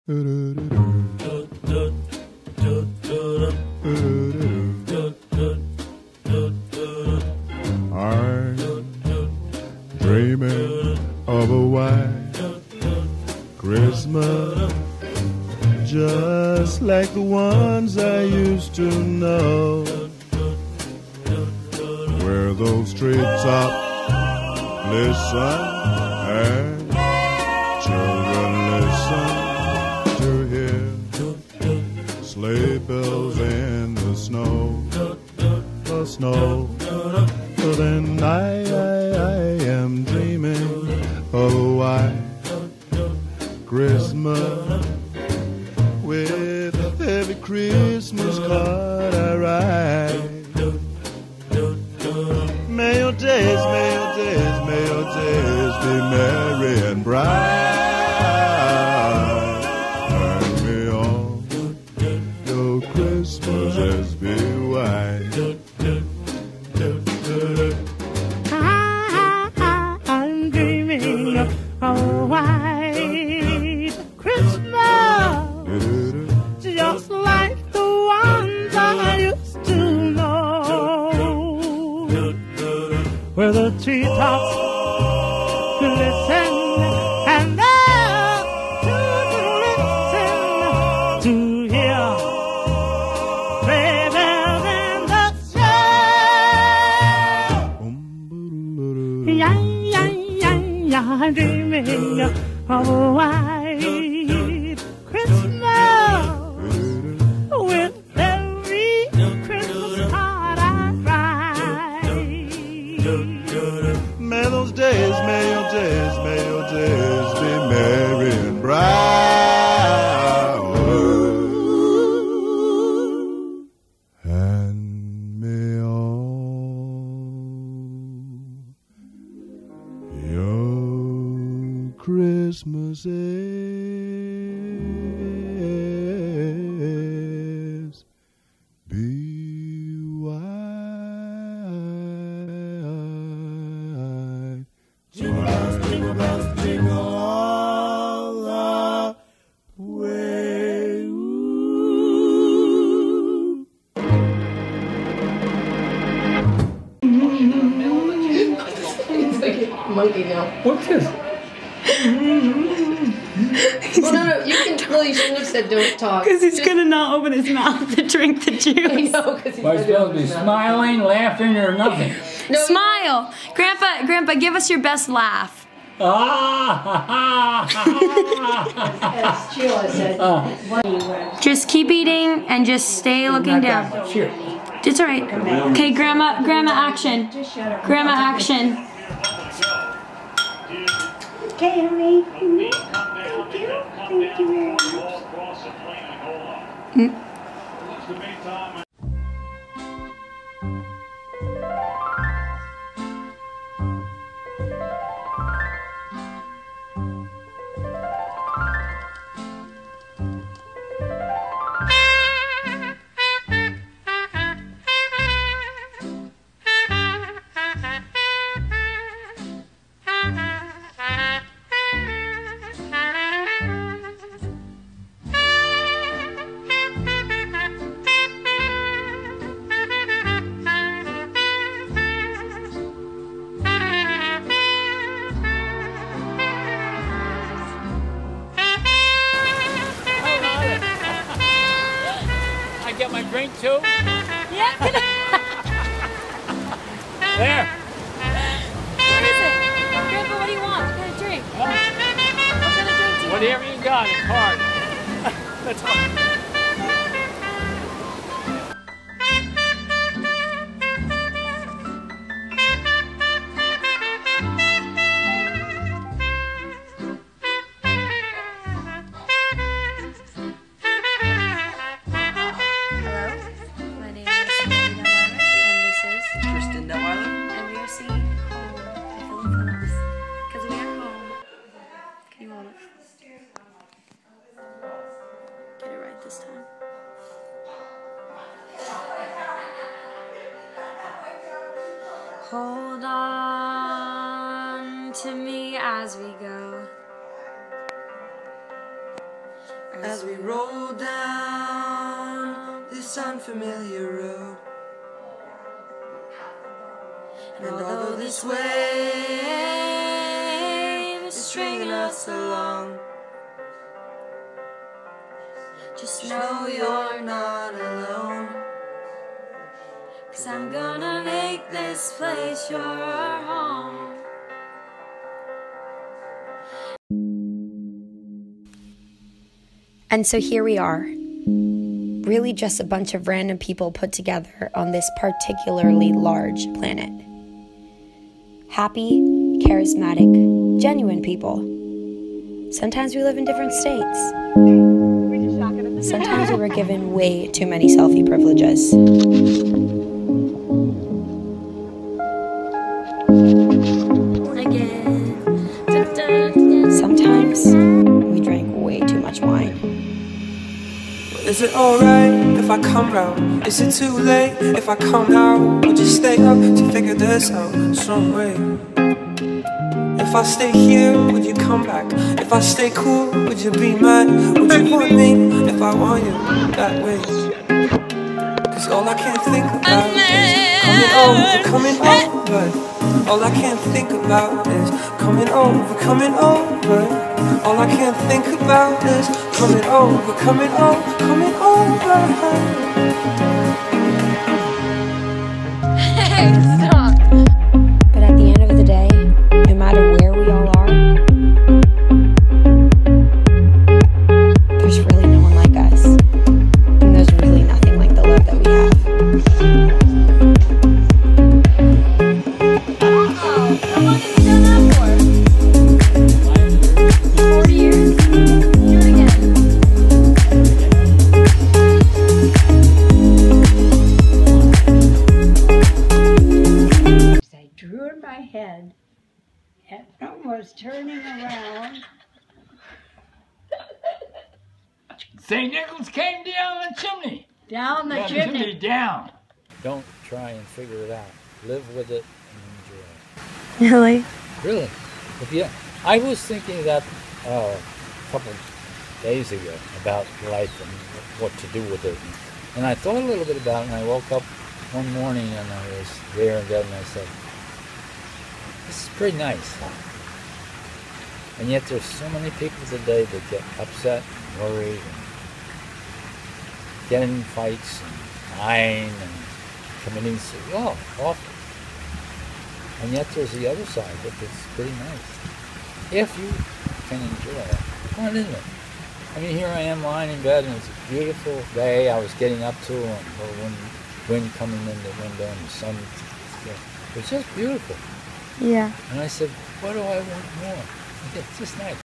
I'm dreaming of a white Christmas, just like the ones I used to know, where those treetops listen and children listen to hear sleigh bells in the snow, the snow. So then I am dreaming of a white Christmas, with every Christmas card I write. May your days, may your days, may your days be merry and bright, and may all your Christmases be white. I'm dreaming of a white Christmas, just like the ones I used to know, where the treetops glisten and the children listen to hear sleigh bells in the snow. Yeah, yeah, yeah, yeah, I'm dreaming of a white Christmas, with every Christmas card I write. May those days, may your days, may your days be merry and bright, and may all your Christmases be white. Jingle bells, jingle all the way. Ooh. It's like a monkey now. What's this? Well, no, you can. Well, you shouldn't have said don't talk. Because he's gonna not open his mouth to drink the juice. I know, because he's Why not supposed to be doing that. smiling, laughing, or nothing? No, Smile, Grandpa, give us your best laugh. As Sheila said, Just keep eating and just stay looking down. Sure. It's all right. Okay, Grandma, action. Grandma, action. Okay, Emily. Thank you. Thank you very much. Get my drink too? Yeah. There. What is it? Grandpa, what do you want? What kind of drink? What kind of drink do you Whatever you got, a card. That's all. this time. Hold on to me as we go. as we roll down this unfamiliar road. And although this wave is stringing us along, just know you're not alone, 'cause I'm gonna make this place your home. And so here we are, really just a bunch of random people put together on this particularly large planet. Happy, charismatic, genuine people. Sometimes we live in different states. Sometimes we were given way too many selfie privileges. Sometimes we drank way too much wine. Is it alright if I come round? Is it too late if I come now? Would you stay up to figure this out some way? If I stay here, would you come back? If I stay cool, would you be mad? Would you want me if I want you that way? 'Cause all I can think about is coming over. All I can think about is coming over. All I can think about is coming over. Hey, stop. But at the end of the day, no matter where we all are, there's really no one like us. And there's really nothing like the love that we have. Oh, how long have you done that for? 40 years? Do it again. I drew in my head, Etna was turning around. St. Nicholas came down the chimney. Down the Yeah, chimney. down. Don't try and figure it out. Live with it and enjoy it. Really? Really. I was thinking that a couple days ago about life and what to do with it. And I thought a little bit about it, and I woke up one morning and I was there in bed and I said, this is pretty nice. And yet there's so many people today that get upset, worried, and get in fights and lying and committing awful. And yet there's the other side of it that's pretty nice. If you can enjoy it, come on in there. I mean, here I am lying in bed and it's a beautiful day. I was getting up to and the wind coming in the window and the sun. It was just beautiful. Yeah. And I said, what do I want more? It's just nice.